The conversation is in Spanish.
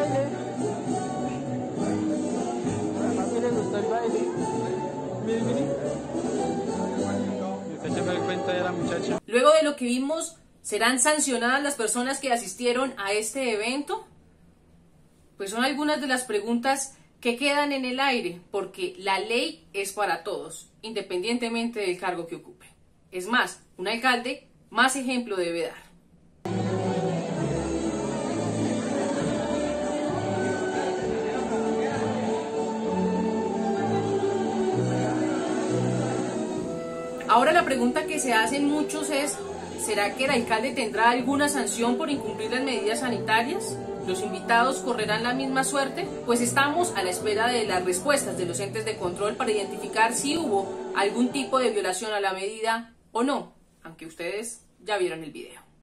baile. A mí le gustó el baile. Mire, mire. Me está echando el cuento de la muchacha. Luego de lo que vimos, ¿serán sancionadas las personas que asistieron a este evento? Pues son algunas de las preguntas que quedan en el aire, porque la ley es para todos, independientemente del cargo que ocupe. Es más, un alcalde más ejemplo debe dar. Ahora la pregunta que se hacen muchos es, ¿será que el alcalde tendrá alguna sanción por incumplir las medidas sanitarias? ¿Los invitados correrán la misma suerte? Pues estamos a la espera de las respuestas de los entes de control para identificar si hubo algún tipo de violación a la medida o no, aunque ustedes ya vieron el video.